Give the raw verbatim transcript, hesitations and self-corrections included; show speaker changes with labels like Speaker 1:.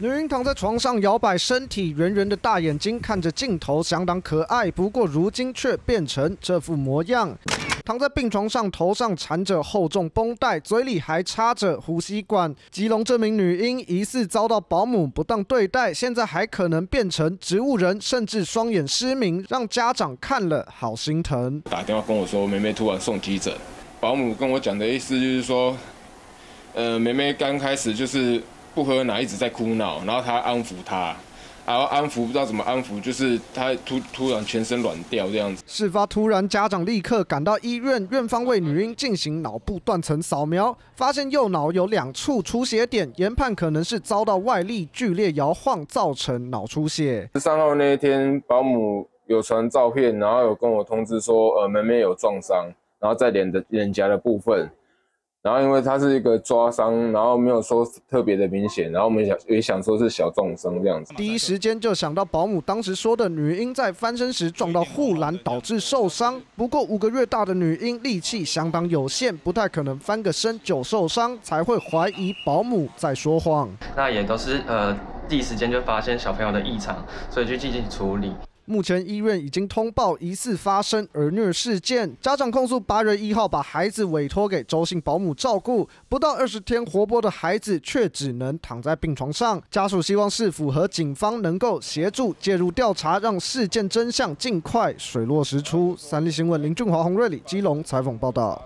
Speaker 1: 女婴躺在床上摇摆身体，圆圆的大眼睛看着镜头，相当可爱。不过如今却变成这副模样。躺在病床上，头上缠着厚重绷带，嘴里还插着呼吸管。基隆这名女婴疑似遭到保姆不当对待，现在还可能变成植物人，甚至双眼失明，让家长看了好心疼。
Speaker 2: 打电话跟我说，妹妹突然送急诊，保姆跟我讲的意思就是说，呃，妹妹刚开始就是不喝奶，一直在哭闹，然后他安抚她。然后安抚不知道怎么安抚，就是他突突然全身软掉这样子。
Speaker 1: 事发突然，家长立刻赶到医院，院方为女婴进行脑部断层扫描，发现右脑有两处出血点，研判可能是遭到外力剧烈摇晃造成脑出血。
Speaker 2: 十三号那一天，保姆有传照片，然后有跟我通知说，呃，妹妹有撞伤，然后在脸的脸颊的部分。然后因为它是一个抓伤，然后没有说特别的明显，然后我们想也想说是小重伤这样子。
Speaker 1: 第一时间就想到保姆当时说的女婴在翻身时撞到护栏导致受伤。不过五个月大的女婴力气相当有限，不太可能翻个身就受伤，才会怀疑保姆在说谎。
Speaker 3: 那也都是呃第一时间就发现小朋友的异常，所以就进行处理。
Speaker 1: 目前医院已经通报疑似发生儿虐事件，家长控诉八月一号把孩子委托给周姓保姆照顾，不到二十天活泼的孩子却只能躺在病床上。家属希望市府和警方能够协助介入调查，让事件真相尽快水落石出。三立新闻林俊华、洪瑞里基隆采访报道。